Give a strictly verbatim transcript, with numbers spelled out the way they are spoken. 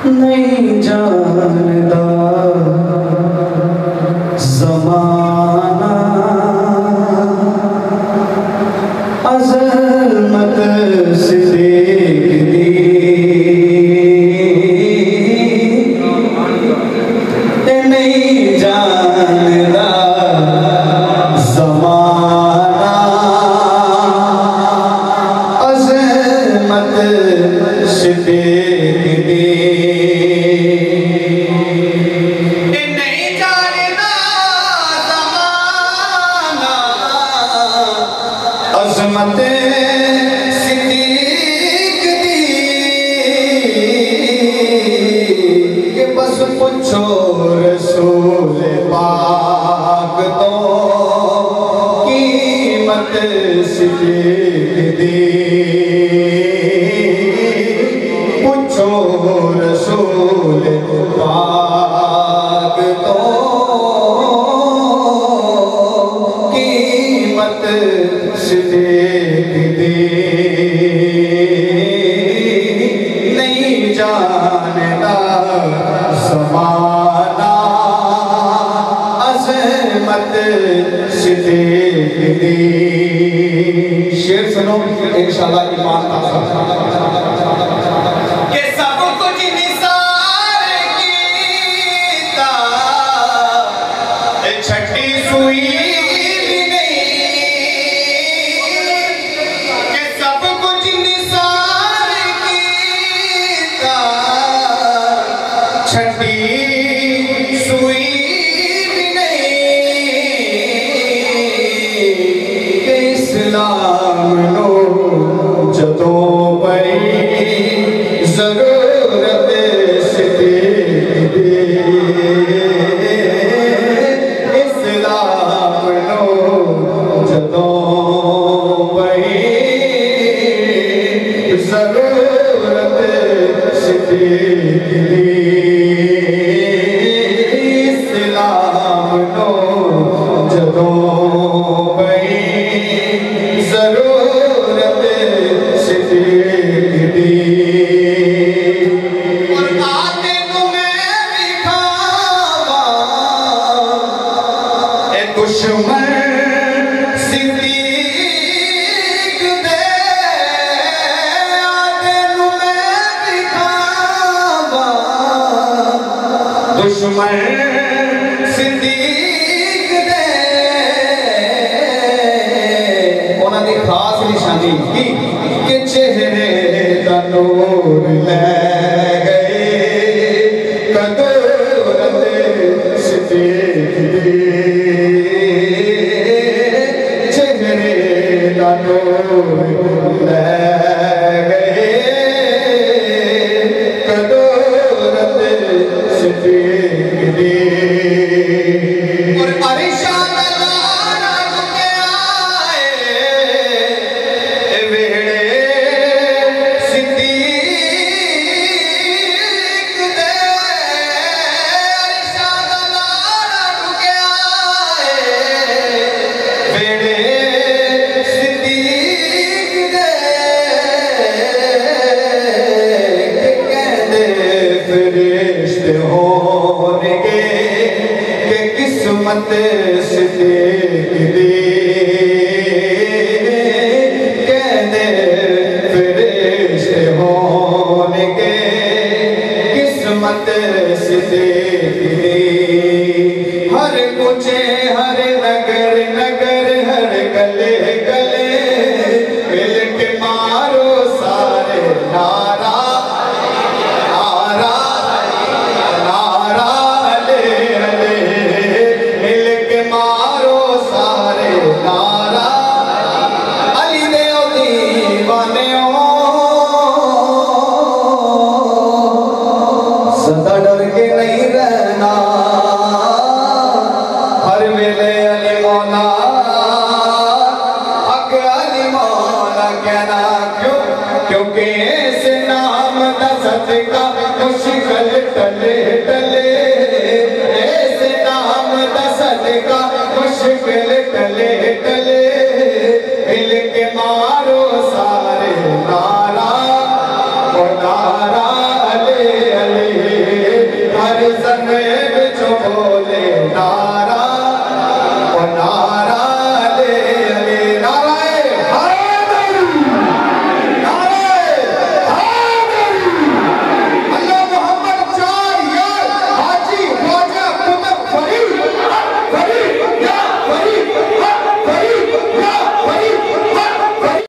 नहीं जानता ज़माना अज़लमत से देखती नहीं जानता ज़माना अज़लमत से देखती अज़मत सिद्दीक़ दी कि बस पूछो रसूल पाक तो कीमत सिद्दीक़ दी पूछो रसूल पाक तो कीमत सिद्दीक़ दी नहीं जानता ज़माना अज़मत सिद्दीक़ दी। शेर सुनो इंशाअल्लाह ईमान के सब कुछ निसार कीता छठी सुई छठी सुई भी नहीं कि इस्लाम नो जदों पई ज़रूरत सिद्दीक़ दी इस्लाम नो जदों पई ज़रूरत सिद्दीक़ दी दुश्मन सिद्दीक़ दे तेनू मैं दिखावा दुश्मन सिद्दीक़ दे उन्हां दी खास निशानी की कि चेहरे दा नूर लै गए कदरत सिद्दीक़ दी ले गए कदरत सिद्दीक़ दी और अरिशाद लाना के आए वेड़े सिद्दीक़ दे अरिशाद लाना के आए वेड़े किस्मत सिद्दीक़ दी कहते फरिश्ते होने के किस्मत सिद्दीक़ दी हर कुछे हर नगर नगर हर गले गले मिल के मारो सारे नारा नारा नारा सदा डर के नहीं रहना हर वेले अली मौला हक अली मौला कहना क्यों क्योंकि इस नाम दा सदका मुश्किल